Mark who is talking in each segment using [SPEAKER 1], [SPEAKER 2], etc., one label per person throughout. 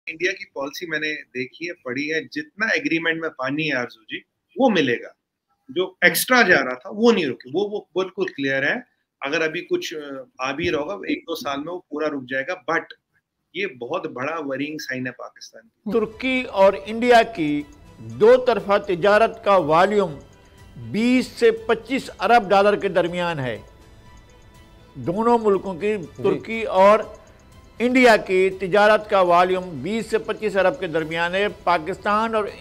[SPEAKER 1] India की policy मैंने देखी है, पढ़ी है, जितना एग्रीमेंट में पानी है आरजू जी वो मिलेगा। जो एक्स्ट्रा जा रहा था वो नहीं रुके, वो बिल्कुल क्लियर है। अगर अभी कुछ आ भी रहा होगा 1-2 साल में वो पूरा रुक जाएगा, बट ये बहुत बड़ा वरीइंग साइन है पाकिस्तान की।
[SPEAKER 2] तुर्की और इंडिया की दो तरफा तिजारत का वॉल्यूम 20 से 25 अरब डॉलर के दरमियान है। दोनों मुल्कों की, तुर्की और इंडिया की तिजारत का वॉल्यूम 20 से 25 अरब के दरमियान है। पाकिस्तान और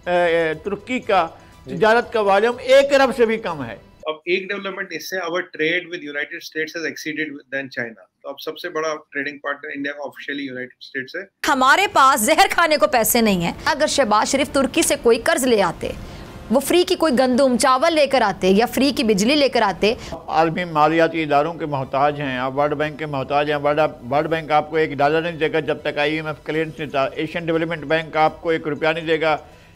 [SPEAKER 2] तुर्की का तिजारत का वॉल्यूम 1 अरब से भी कम है।
[SPEAKER 1] अब एक डेवलपमेंट इससे, our trade with United States has exceeded than China. तो अब सबसे बड़ा ट्रेडिंग पार्टनर इंडिया का ऑफिशियली यूनाइटेड स्टेट्स है।
[SPEAKER 3] हमारे पास जहर खाने को पैसे नहीं है। अगर शहबाज शरीफ तुर्की से कोई कर्ज ले आते, वो फ्री की कोई गंदुम चावल लेकर आते या फ्री की बिजली लेकर आते।
[SPEAKER 2] आलमी मालियाती इदारों के मोहताज हैं आप, वर्ल्ड बैंक के मोहताज हैं। वर्ल्ड बैंक आपको $1 नहीं देगा जब तक IMF क्लियरेंस नहीं था। एशियन डेवलपमेंट बैंक आपको $1 नहीं देगा,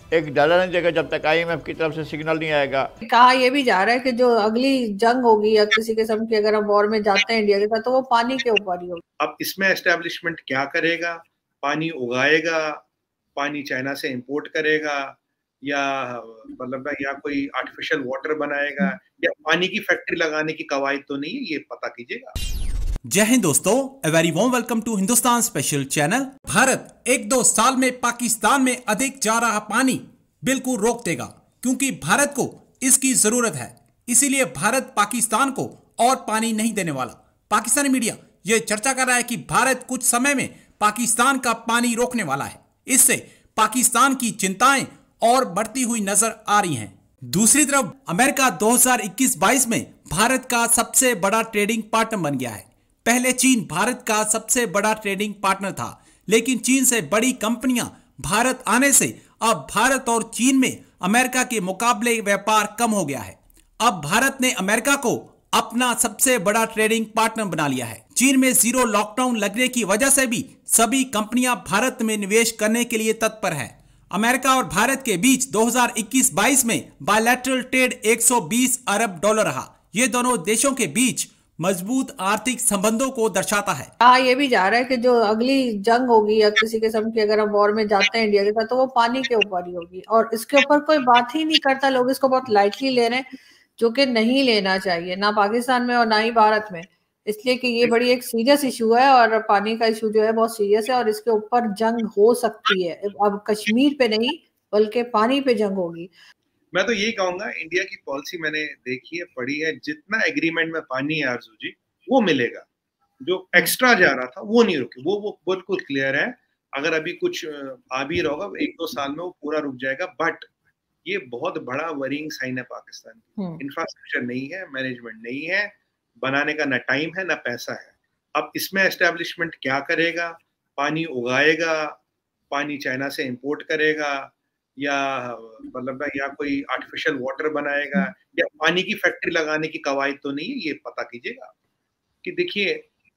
[SPEAKER 2] $1 नहीं देगा जब तक IMF की तरफ से सिग्नल नहीं आएगा।
[SPEAKER 4] कहा यह भी जा रहा है कि जो अगली जंग होगी या किसी किस्म की अगर हम वॉर में जाते हैं इंडिया के साथ, तो वो पानी के ऊपर ही होगी।
[SPEAKER 1] अब इसमें एस्टेब्लिशमेंट क्या करेगा? पानी उगाएगा, पानी चाइना से इंपोर्ट करेगा, या मतलब या कोई आर्टिफिशियल वाटर बनाएगा, या पानी की फैक्ट्री लगाने की कवायद तो नहीं है, ये पता कीजिएगा।
[SPEAKER 5] जय हिंद दोस्तों, a very warm welcome to Hindustan special channel. Bharat 1-2 साल में पाकिस्तान में अधिक जा रहा पानी बिल्कुल रोक देगा, क्योंकि भारत को इसकी जरूरत है। इसीलिए भारत पाकिस्तान को और पानी नहीं देने वाला। पाकिस्तानी मीडिया यह चर्चा कर रहा है कि भारत कुछ समय में पाकिस्तान का पानी रोकने वाला है। इससे पाकिस्तान की चिंताएं और बढ़ती हुई नजर आ रही हैं। दूसरी तरफ अमेरिका 2021-22 में भारत का सबसे बड़ा ट्रेडिंग पार्टनर बन गया है। पहले चीन भारत का सबसे बड़ा ट्रेडिंग पार्टनर था, लेकिन चीन से बड़ी कंपनियां भारत आने से अब भारत और चीन में अमेरिका के मुकाबले व्यापार कम हो गया है। अब भारत ने अमेरिका को अपना सबसे बड़ा ट्रेडिंग पार्टनर बना लिया है। चीन में जीरो लॉकडाउन लगने की वजह से भी सभी कंपनियां भारत में निवेश करने के लिए तत्पर हैं। अमेरिका और भारत के बीच 2021-22 में बायलैटरल ट्रेड $120 अरब रहा। ये दोनों देशों के बीच मजबूत आर्थिक संबंधों को दर्शाता है।
[SPEAKER 4] कहा यह भी जा रहा है कि जो अगली जंग होगी या किसी किस्म की अगर हम वॉर में जाते हैं इंडिया के साथ, तो वो पानी के ऊपर ही होगी। और इसके ऊपर कोई बात ही नहीं करता, लोग इसको बहुत लाइटली ले रहे हैं, जो कि नहीं लेना चाहिए, ना पाकिस्तान में और ना ही भारत में। इसलिए कि ये बड़ी एक सीरियस इशू है और पानी का इशू जो है बहुत सीरियस है और इसके ऊपर जंग हो सकती है। अब कश्मीर पे नहीं बल्कि पानी पे जंग होगी।
[SPEAKER 1] मैं तो यही कहूंगा, इंडिया की पॉलिसी मैंने देखी है, पढ़ी है, जितना एग्रीमेंट में पानी है आरजू जी वो मिलेगा। जो एक्स्ट्रा जा रहा था वो नहीं रुके, वो बिल्कुल क्लियर है। अगर अभी कुछ आ भी रहा होगा 1-2 साल में वो पूरा रुक जाएगा, बट ये बहुत बड़ा वरीइंग साइन है पाकिस्तान की। इंफ्रास्ट्रक्चर नहीं है, मैनेजमेंट नहीं है, बनाने का ना टाइम है ना पैसा है। अब इसमें एस्टेब्लिशमेंट क्या करेगा? पानी उगाएगा, पानी चाइना से इंपोर्ट करेगा, या मतलब या कोई आर्टिफिशियल वाटर बनाएगा, या पानी की फैक्ट्री लगाने की कवायद तो नहीं है, ये पता कीजिएगा। कि देखिए,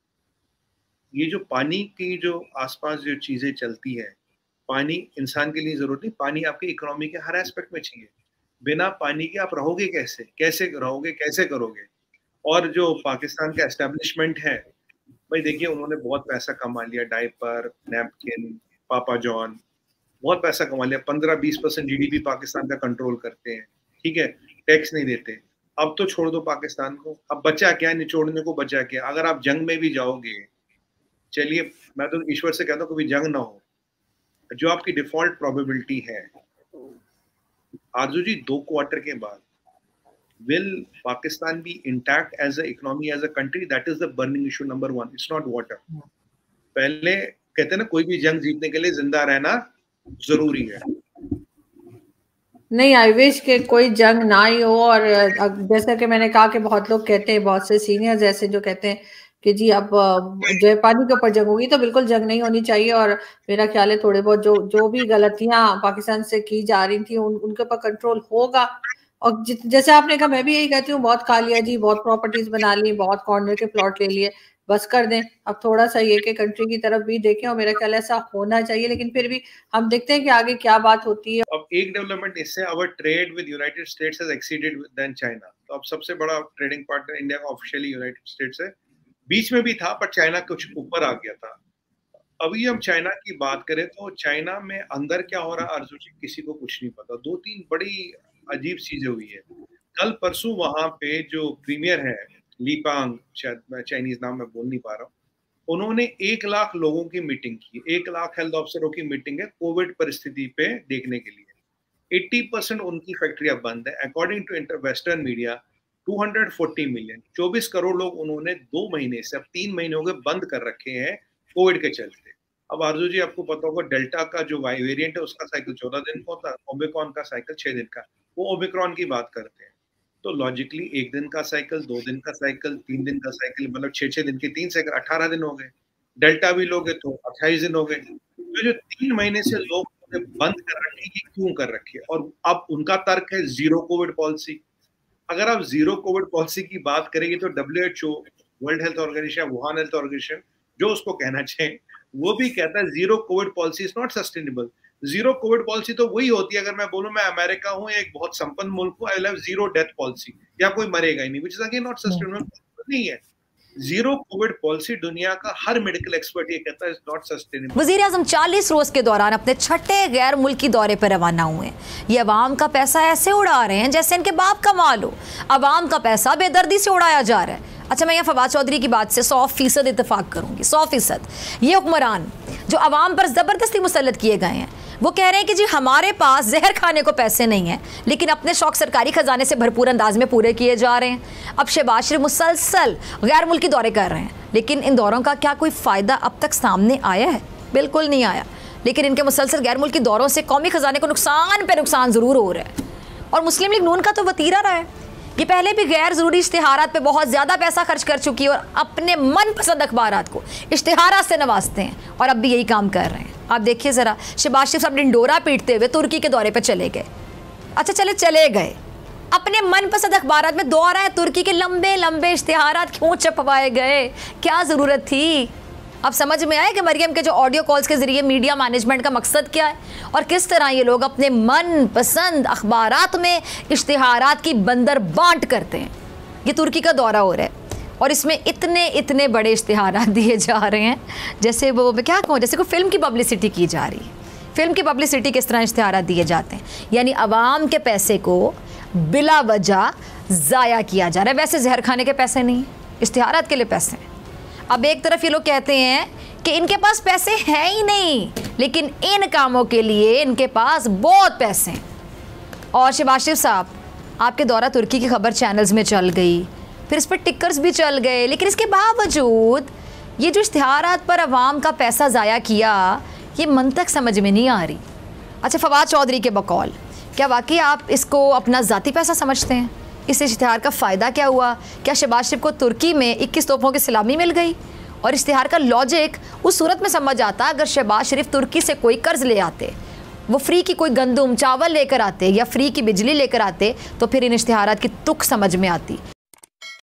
[SPEAKER 1] ये जो पानी की जो आसपास जो चीजें चलती है, पानी इंसान के लिए जरूरत नहीं, पानी आपकी इकोनॉमी के हर एस्पेक्ट में चाहिए। बिना पानी के आप रहोगे कैसे? कैसे रहोगे, कैसे करोगे? और जो पाकिस्तान का एस्टेब्लिशमेंट है, भाई देखिए, उन्होंने बहुत पैसा कमा लिया, डायपर, नैपकिन, पापा जॉन, बहुत पैसा कमा लिया। 15-20% GDP पाकिस्तान का कंट्रोल करते हैं, ठीक है, टैक्स नहीं देते। अब तो छोड़ दो पाकिस्तान को, अब बचा क्या? निचोड़ने को बचा क्या? अगर आप जंग में भी जाओगे, चलिए मैं तो ईश्वर से कहता हूँ कभी जंग ना हो, जो आपकी डिफॉल्ट प्रोबेबिलिटी है आरजू जी, 2 क्वार्टर के बाद will Pakistan be intact as an economy, as a country? That is the burning issue number 1. It's not water. पहले कहते हैं ना, कोई भी जंग जीतने के लिए जिंदा रहना जरूरी है।
[SPEAKER 4] नहीं, आई विश के कोई जंग ना ही हो। और जैसा कि मैंने कहा कि बहुत लोग कहते हैं, बहुत से सीनियर्स ऐसे जो कहते हैं कि जी अब जो है पानी के ऊपर जंग होगी, तो बिल्कुल जंग नहीं होनी चाहिए। और मेरा ख्याल है थोड़े बहुत जो भी गलतियां पाकिस्तान से की जा रही थी उनके ऊपर कंट्रोल होगा। और जैसे आपने कहा, मैं भी यही कहती हूँ, बहुत खा लिया जी, बहुत प्रॉपर्टीज बना ली, बहुत कॉर्नर के प्लॉट ले लिए, बस कर दें। अब थोड़ा सा ये कि कंट्री की तरफ भी देखें, और मेरा ख्याल ऐसा होना चाहिए। लेकिन फिर भी हम देखते हैं कि आगे क्या बात होती है।
[SPEAKER 1] अब एक डेवलपमेंट इससे, our trade with United States has exceeded than China. तो अब सबसे बड़ा ट्रेडिंग पार्टनर इंडिया का ऑफिशियली यूनाइटेड स्टेट्स है। बीच में भी था, पर चाइना कुछ ऊपर आ गया था। अभी हम चाइना की बात करें तो चाइना में अंदर क्या हो रहा है अर्जुन जी, किसी को कुछ नहीं पता। 2-3 बड़ी अजीब चीजें हुई है। कल परसों वहां पे जो प्रीमियर है लीपांग, शायद मैं चाइनीज नाम में बोल नहीं पा रहा हूँ, उन्होंने 1 लाख लोगों की मीटिंग की, 1 लाख हेल्थ अफसरों की मीटिंग है कोविड परिस्थिति पे देखने के लिए। 80% उनकी फैक्ट्रियां बंद है। According to western media 240 million 24 crore लोग उन्होंने 2 महीने से, अब 3 महीने हो गए, बंद कर रखे हैं कोविड के चलते। अब आरजू जी आपको पता होगा डेल्टा का जो वेरिएंट है उसका साइकिल 14 दिन का होता है, ओमिक्रॉन का साइकिल 6 दिन का। वो ओमिक्रॉन की बात करते हैं तो लॉजिकली 1 दिन का साइकिल, 2 दिन का साइकिल, 3 दिन का साइकिल, मतलब 6 दिन के 3 साइकिल 18 दिन हो गए। डेल्टा भी लोगे तो 28 दिन हो गए। तो जो 3 महीने से लोग बंद कर रखे हैं, क्यों कर रखे हैं? और अब उनका तर्क है जीरो कोविड पॉलिसी। अगर आप जीरो कोविड पॉलिसी की बात करेंगे तो WHO, world health organization, Wuhan health organization, जो उसको कहना चाहिए, वो भी कहता है zero covid policy is not sustainable. Zero covid policy तो वही होती है, अगर मैं बोलूं मैं अमेरिका हूं, एक बहुत संपन्न मुल्क हूं, I will have zero death policy, या कोई मरेगा ही नहीं, which is again not sustainable. नहीं है। जीरो कोविड पॉलिसी दुनिया का हर मेडिकल एक्सपर्ट ये कहता है इज नॉट सस्टेनेबल।
[SPEAKER 3] वज़ीर-ए-आज़म 40 रोज के दौरान अपने छठे गैर मुल्की दौरे पर रवाना हुए। ये अवाम का पैसा ऐसे उड़ा रहे हैं जैसे इनके बाप का माल हो। अवाम का पैसा बेदर्दी से उड़ाया जा रहा है। अच्छा, मैं यहाँ फवाद चौधरी की बात से 100% इत्तेफाक करूंगी, 100%। ये हुक्मरान जो अवाम पर ज़बरदस्ती मुसल्लत किए गए हैं, वो कह रहे हैं कि जी हमारे पास जहर खाने को पैसे नहीं हैं, लेकिन अपने शौक सरकारी खजाने से भरपूर अंदाज में पूरे किए जा रहे हैं। अब शहबाज शरीफ मुसलसल गैर मुल्की दौरे कर रहे हैं, लेकिन इन दौरों का क्या कोई फ़ायदा अब तक सामने आया है? बिल्कुल नहीं आया। लेकिन इनके मुसलसल गैर मुल्की दौरों से कौमी खजाने को नुकसान पे नुकसान ज़रूर हो रहा है। और मुस्लिम लीग नून का तो वतीरा रहा है, ये पहले भी गैर ज़रूरी इश्तिहारात पे बहुत ज़्यादा पैसा खर्च कर चुकी है और अपने मनपसंद अखबारात को इश्तिहारात से नवाजते हैं, और अब भी यही काम कर रहे हैं। आप देखिए ज़रा, शहबाज शरीफ साहब डिंडोरा पीटते हुए तुर्की के दौरे पर चले गए। अच्छा चले गए, अपने मनपसंद अखबारात में दौरा है तुर्की के लंबे लंबे इश्तिहारात क्यों छपवाए गए? क्या ज़रूरत थी? अब समझ में आया कि मरियम के जो ऑडियो कॉल्स के ज़रिए मीडिया मैनेजमेंट का मकसद क्या है, और किस तरह ये लोग अपने मनपसंद अखबारात में इश्तिहारात की बंदर बांट करते हैं। ये तुर्की का दौरा हो रहा है और इसमें इतने बड़े इश्तिहारात दिए जा रहे हैं, जैसे वो क्या कहूँ, जैसे कोई फिल्म की पब्लिसिटी की जा रही है। फिल्म की पब्लिसिटी किस तरह इश्तिहारात दिए जाते हैं, यानी आवाम के पैसे को बिला वजह ज़ाया किया जा रहा है। वैसे जहर खाने के पैसे नहीं, इश्तिहारात के लिए पैसे हैं। अब एक तरफ ये लोग कहते हैं कि इनके पास पैसे हैं ही नहीं, लेकिन इन कामों के लिए इनके पास बहुत पैसे हैं। और शहबाज शरीफ साहब, आपके दौरा तुर्की की खबर चैनल्स में चल गई, फिर इस पर टिक्कर्स भी चल गए, लेकिन इसके बावजूद ये जो इश्तिहारात पर अवाम का पैसा ज़ाया किया, ये मंतक समझ में नहीं आ रही। अच्छा, फवाद चौधरी के बकौल, क्या वाकई आप इसको अपना ज़ाती पैसा समझते हैं? इस इश्तिहार का फ़ायदा क्या हुआ? क्या शहबाज शरीफ को तुर्की में 21 तोपों की सलामी मिल गई? और इश्तिहार का लॉजिक उस सूरत में समझ आता अगर शहबाज शरीफ तुर्की से कोई कर्ज़ ले आते, वो फ्री की कोई गंदम चावल लेकर आते या फ्री की बिजली लेकर आते, तो फिर इन इश्तिहारात की तुक समझ में आती।